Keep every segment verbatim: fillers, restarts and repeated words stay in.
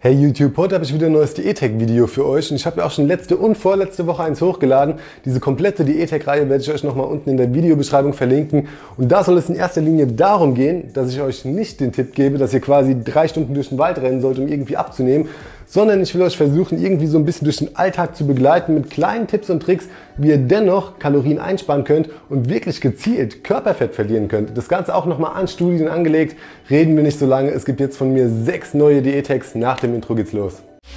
Hey YouTube, heute habe ich wieder ein neues Diätec-Video für euch und ich habe ja auch schon letzte und vorletzte Woche eins hochgeladen. Diese komplette Diätec-Reihe werde ich euch nochmal unten in der Videobeschreibung verlinken. Und da soll es in erster Linie darum gehen, dass ich euch nicht den Tipp gebe, dass ihr quasi drei Stunden durch den Wald rennen sollt, um irgendwie abzunehmen, sondern ich will euch versuchen, irgendwie so ein bisschen durch den Alltag zu begleiten mit kleinen Tipps und Tricks, wie ihr dennoch Kalorien einsparen könnt und wirklich gezielt Körperfett verlieren könnt. Das Ganze auch nochmal an Studien angelegt. Reden wir nicht so lange. Es gibt jetzt von mir sechs neue Diätecs. Nach dem Intro geht's los.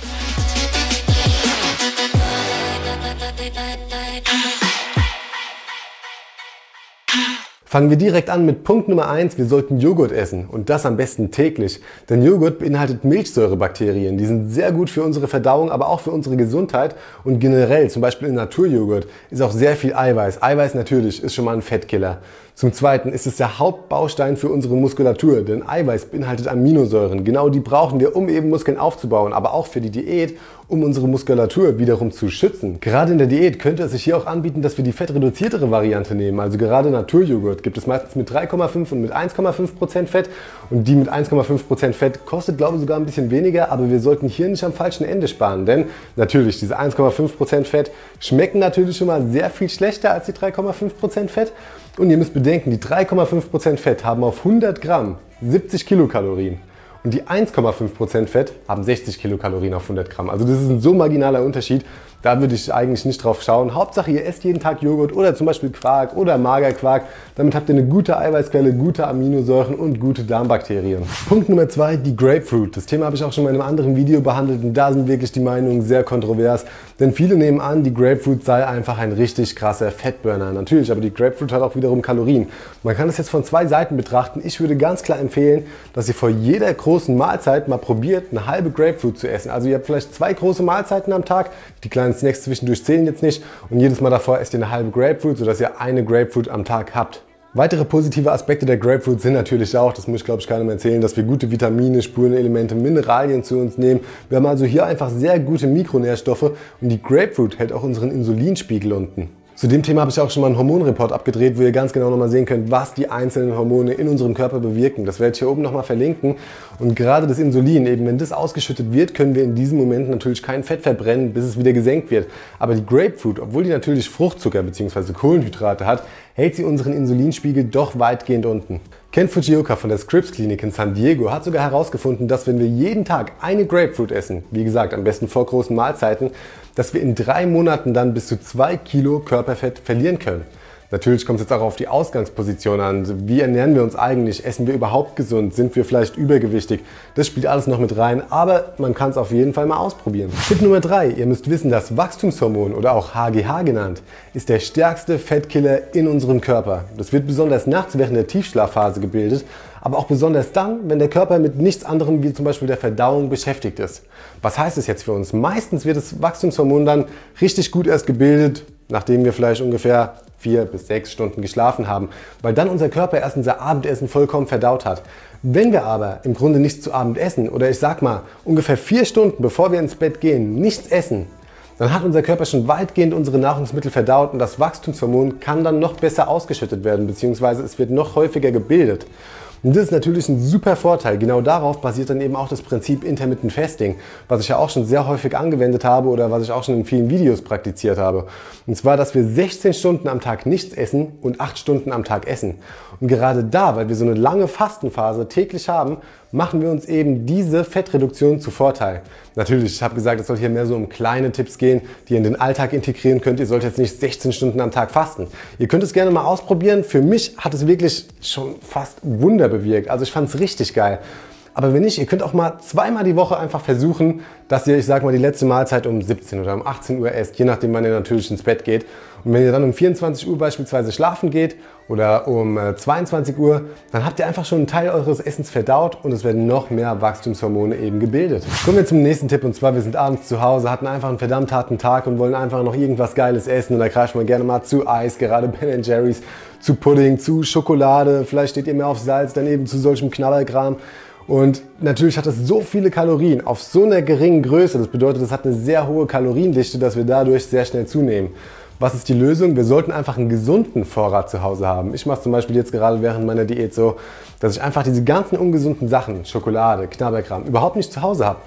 Fangen wir direkt an mit Punkt Nummer eins. Wir sollten Joghurt essen und das am besten täglich. Denn Joghurt beinhaltet Milchsäurebakterien. Die sind sehr gut für unsere Verdauung, aber auch für unsere Gesundheit. Und generell, zum Beispiel in Naturjoghurt, ist auch sehr viel Eiweiß. Eiweiß natürlich ist schon mal ein Fettkiller. Zum Zweiten ist es der Hauptbaustein für unsere Muskulatur, denn Eiweiß beinhaltet Aminosäuren. Genau die brauchen wir, um eben Muskeln aufzubauen, aber auch für die Diät, um unsere Muskulatur wiederum zu schützen. Gerade in der Diät könnte es sich hier auch anbieten, dass wir die fettreduziertere Variante nehmen. Also gerade Naturjoghurt gibt es meistens mit drei Komma fünf und mit eins Komma fünf Prozent Fett. Und die mit eins Komma fünf Prozent Fett kostet, glaube ich, sogar ein bisschen weniger, aber wir sollten hier nicht am falschen Ende sparen. Denn natürlich, diese eins Komma fünf Prozent Fett schmecken natürlich schon mal sehr viel schlechter als die drei Komma fünf Prozent Fett. Und ihr müsst bedenken, die drei Komma fünf Prozent Fett haben auf hundert Gramm siebzig Kilokalorien. Und die eins Komma fünf Prozent Fett haben sechzig Kilokalorien auf hundert Gramm. Also das ist ein so marginaler Unterschied, da würde ich eigentlich nicht drauf schauen. Hauptsache ihr esst jeden Tag Joghurt oder zum Beispiel Quark oder Magerquark. Damit habt ihr eine gute Eiweißquelle, gute Aminosäuren und gute Darmbakterien. Punkt Nummer zwei, die Grapefruit. Das Thema habe ich auch schon mal in einem anderen Video behandelt und da sind wirklich die Meinungen sehr kontrovers. Denn viele nehmen an, die Grapefruit sei einfach ein richtig krasser Fettburner. Natürlich, aber die Grapefruit hat auch wiederum Kalorien. Man kann das jetzt von zwei Seiten betrachten. Ich würde ganz klar empfehlen, dass ihr vor jeder großen Mahlzeit mal probiert, eine halbe Grapefruit zu essen. Also ihr habt vielleicht zwei große Mahlzeiten am Tag, die kleinen Snacks zwischendurch zählen jetzt nicht und jedes Mal davor esst ihr eine halbe Grapefruit, sodass ihr eine Grapefruit am Tag habt. Weitere positive Aspekte der Grapefruit sind natürlich auch, das muss ich glaube ich keinem erzählen, dass wir gute Vitamine, Spurenelemente, Mineralien zu uns nehmen. Wir haben also hier einfach sehr gute Mikronährstoffe und die Grapefruit hält auch unseren Insulinspiegel unten. Zu dem Thema habe ich auch schon mal einen Hormonreport abgedreht, wo ihr ganz genau nochmal sehen könnt, was die einzelnen Hormone in unserem Körper bewirken. Das werde ich hier oben nochmal verlinken. Und gerade das Insulin, eben wenn das ausgeschüttet wird, können wir in diesem Moment natürlich kein Fett verbrennen, bis es wieder gesenkt wird. Aber die Grapefruit, obwohl die natürlich Fruchtzucker bzw. Kohlenhydrate hat, hält sie unseren Insulinspiegel doch weitgehend unten. Ken Fujioka von der Scripps Klinik in San Diego hat sogar herausgefunden, dass wenn wir jeden Tag eine Grapefruit essen, wie gesagt am besten vor großen Mahlzeiten, dass wir in drei Monaten dann bis zu zwei Kilo Körperfett verlieren können. Natürlich kommt es jetzt auch auf die Ausgangsposition an. Wie ernähren wir uns eigentlich? Essen wir überhaupt gesund? Sind wir vielleicht übergewichtig? Das spielt alles noch mit rein, aber man kann es auf jeden Fall mal ausprobieren. Tipp Nummer drei. Ihr müsst wissen, das Wachstumshormon oder auch H G H genannt, ist der stärkste Fettkiller in unserem Körper. Das wird besonders nachts während der Tiefschlafphase gebildet, aber auch besonders dann, wenn der Körper mit nichts anderem wie zum Beispiel der Verdauung beschäftigt ist. Was heißt das jetzt für uns? Meistens wird das Wachstumshormon dann richtig gut erst gebildet, nachdem wir vielleicht ungefähr vier bis sechs Stunden geschlafen haben, weil dann unser Körper erst unser Abendessen vollkommen verdaut hat. Wenn wir aber im Grunde nichts zu Abend essen oder ich sag mal ungefähr vier Stunden bevor wir ins Bett gehen nichts essen, dann hat unser Körper schon weitgehend unsere Nahrungsmittel verdaut und das Wachstumshormon kann dann noch besser ausgeschüttet werden, beziehungsweise es wird noch häufiger gebildet. Und das ist natürlich ein super Vorteil. Genau darauf basiert dann eben auch das Prinzip Intermittent Fasting, was ich ja auch schon sehr häufig angewendet habe oder was ich auch schon in vielen Videos praktiziert habe. Und zwar, dass wir sechzehn Stunden am Tag nichts essen und acht Stunden am Tag essen. Und gerade da, weil wir so eine lange Fastenphase täglich haben, machen wir uns eben diese Fettreduktion zu Vorteil. Natürlich, ich habe gesagt, es soll hier mehr so um kleine Tipps gehen, die ihr in den Alltag integrieren könnt. Ihr sollt jetzt nicht sechzehn Stunden am Tag fasten. Ihr könnt es gerne mal ausprobieren. Für mich hat es wirklich schon fast Wunder bewirkt. Also ich fand es richtig geil. Aber wenn nicht, ihr könnt auch mal zweimal die Woche einfach versuchen, dass ihr, ich sag mal, die letzte Mahlzeit um siebzehn oder um achtzehn Uhr esst, je nachdem, wann ihr natürlich ins Bett geht. Und wenn ihr dann um vierundzwanzig Uhr beispielsweise schlafen geht oder um zweiundzwanzig Uhr, dann habt ihr einfach schon einen Teil eures Essens verdaut und es werden noch mehr Wachstumshormone eben gebildet. Kommen wir zum nächsten Tipp und zwar, wir sind abends zu Hause, hatten einfach einen verdammt harten Tag und wollen einfach noch irgendwas Geiles essen und da greift man gerne mal zu Eis, gerade Ben and Jerry's, zu Pudding, zu Schokolade, vielleicht steht ihr mehr auf Salz, dann eben zu solchem Knabberkram. Und natürlich hat es so viele Kalorien auf so einer geringen Größe. Das bedeutet, es hat eine sehr hohe Kaloriendichte, dass wir dadurch sehr schnell zunehmen. Was ist die Lösung? Wir sollten einfach einen gesunden Vorrat zu Hause haben. Ich mache es zum Beispiel jetzt gerade während meiner Diät so, dass ich einfach diese ganzen ungesunden Sachen, Schokolade, Knabberkram, überhaupt nicht zu Hause habe.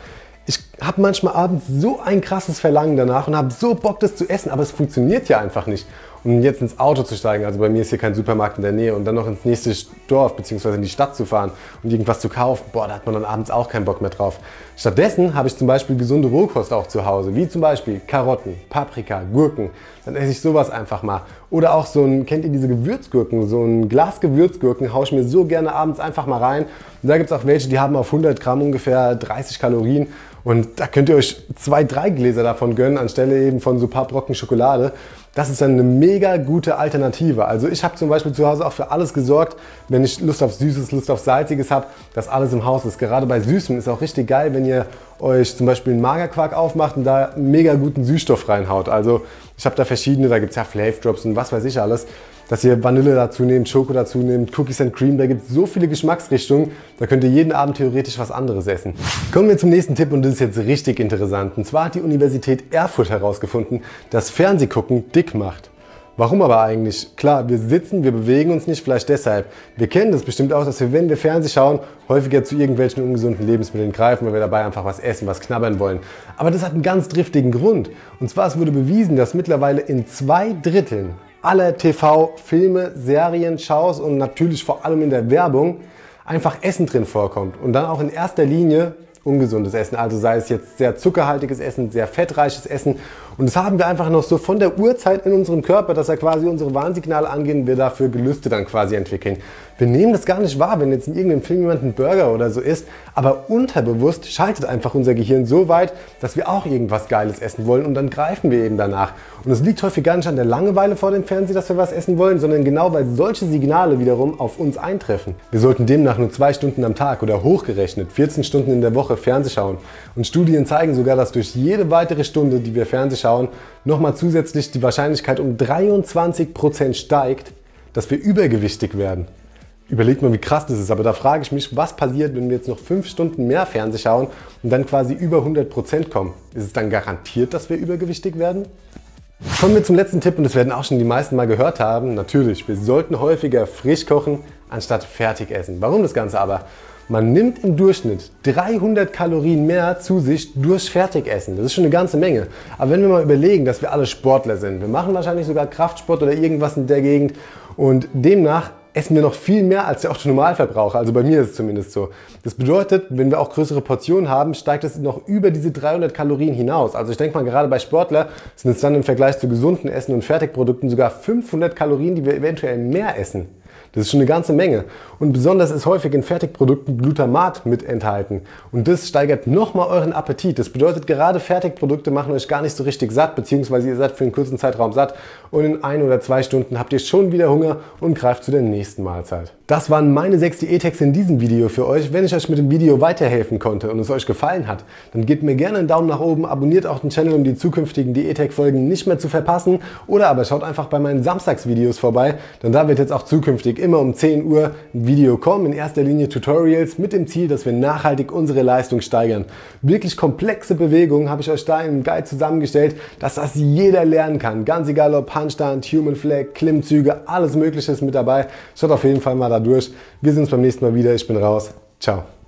Ich habe manchmal abends so ein krasses Verlangen danach und habe so Bock, das zu essen, aber es funktioniert ja einfach nicht. Und jetzt ins Auto zu steigen, also bei mir ist hier kein Supermarkt in der Nähe, und dann noch ins nächste Dorf bzw. in die Stadt zu fahren und irgendwas zu kaufen, boah, da hat man dann abends auch keinen Bock mehr drauf. Stattdessen habe ich zum Beispiel gesunde Rohkost auch zu Hause, wie zum Beispiel Karotten, Paprika, Gurken. Dann esse ich sowas einfach mal. Oder auch so ein, kennt ihr diese Gewürzgurken? So ein Glas Gewürzgurken haue ich mir so gerne abends einfach mal rein. Und da gibt es auch welche, die haben auf hundert Gramm ungefähr dreißig Kalorien. Und da könnt ihr euch zwei, drei Gläser davon gönnen, anstelle eben von so ein paar Brocken Schokolade. Das ist dann eine mega gute Alternative. Also ich habe zum Beispiel zu Hause auch für alles gesorgt, wenn ich Lust auf Süßes, Lust auf Salziges habe, dass alles im Haus ist. Gerade bei Süßem ist auch richtig geil, wenn ihr euch zum Beispiel einen Magerquark aufmacht und da einen mega guten Süßstoff reinhaut. Also ich habe da verschiedene, da gibt es ja Flav Drops und was weiß ich alles, dass ihr Vanille dazu nehmt, Schoko dazu nehmt, Cookies and Cream, da gibt es so viele Geschmacksrichtungen, da könnt ihr jeden Abend theoretisch was anderes essen. Kommen wir zum nächsten Tipp, und das ist jetzt richtig interessant. Und zwar hat die Universität Erfurt herausgefunden, dass Fernsehgucken dick macht. Warum aber eigentlich? Klar, wir sitzen, wir bewegen uns nicht, vielleicht deshalb. Wir kennen das bestimmt auch, dass wir, wenn wir Fernsehen schauen, häufiger zu irgendwelchen ungesunden Lebensmitteln greifen, weil wir dabei einfach was essen, was knabbern wollen. Aber das hat einen ganz driftigen Grund. Und zwar, es wurde bewiesen, dass mittlerweile in zwei Dritteln aller T V, Filme, Serien, Shows und natürlich vor allem in der Werbung einfach Essen drin vorkommt. Und dann auch in erster Linie ungesundes Essen, also sei es jetzt sehr zuckerhaltiges Essen, sehr fettreiches Essen. Und das haben wir einfach noch so von der Urzeit in unserem Körper, dass er quasi unsere Warnsignale angehen, wir dafür Gelüste dann quasi entwickeln. Wir nehmen das gar nicht wahr, wenn jetzt in irgendeinem Film jemand einen Burger oder so isst, aber unterbewusst schaltet einfach unser Gehirn so weit, dass wir auch irgendwas Geiles essen wollen, und dann greifen wir eben danach. Und es liegt häufig gar nicht an der Langeweile vor dem Fernseher, dass wir was essen wollen, sondern genau, weil solche Signale wiederum auf uns eintreffen. Wir sollten demnach nur zwei Stunden am Tag oder hochgerechnet vierzehn Stunden in der Woche Fernseh schauen. Und Studien zeigen sogar, dass durch jede weitere Stunde, die wir Fernseh schauen, nochmal zusätzlich die Wahrscheinlichkeit um dreiundzwanzig Prozent steigt, dass wir übergewichtig werden. Überlegt mal, wie krass das ist, aber da frage ich mich, was passiert, wenn wir jetzt noch fünf Stunden mehr Fernseh schauen und dann quasi über hundert Prozent kommen? Ist es dann garantiert, dass wir übergewichtig werden? Kommen wir zum letzten Tipp, und das werden auch schon die meisten mal gehört haben. Natürlich, wir sollten häufiger frisch kochen, anstatt fertig essen. Warum das Ganze aber? Man nimmt im Durchschnitt dreihundert Kalorien mehr zu sich durch Fertigessen. Das ist schon eine ganze Menge. Aber wenn wir mal überlegen, dass wir alle Sportler sind, wir machen wahrscheinlich sogar Kraftsport oder irgendwas in der Gegend, und demnach essen wir noch viel mehr als der Otto-Normalverbraucher. Also bei mir ist es zumindest so. Das bedeutet, wenn wir auch größere Portionen haben, steigt es noch über diese dreihundert Kalorien hinaus. Also ich denke mal, gerade bei Sportler sind es dann im Vergleich zu gesunden Essen und Fertigprodukten sogar fünfhundert Kalorien, die wir eventuell mehr essen. Das ist schon eine ganze Menge. Und besonders ist häufig in Fertigprodukten Glutamat mit enthalten. Und das steigert nochmal euren Appetit. Das bedeutet, gerade Fertigprodukte machen euch gar nicht so richtig satt, beziehungsweise ihr seid für einen kurzen Zeitraum satt, und in ein oder zwei Stunden habt ihr schon wieder Hunger und greift zu der nächsten Mahlzeit. Das waren meine sechs Diät-Hacks in diesem Video für euch. Wenn ich euch mit dem Video weiterhelfen konnte und es euch gefallen hat, dann gebt mir gerne einen Daumen nach oben, abonniert auch den Channel, um die zukünftigen Diät-Hack-Folgen nicht mehr zu verpassen, oder aber schaut einfach bei meinen Samstagsvideos vorbei, denn da wird jetzt auch zukünftig immer um zehn Uhr ein Video kommen, in erster Linie Tutorials mit dem Ziel, dass wir nachhaltig unsere Leistung steigern. Wirklich komplexe Bewegungen habe ich euch da in einem Guide zusammengestellt, dass das jeder lernen kann. Ganz egal ob Handstand, Human Flag, Klimmzüge, alles Mögliche ist mit dabei. Schaut auf jeden Fall mal da durch. Wir sehen uns beim nächsten Mal wieder. Ich bin raus. Ciao.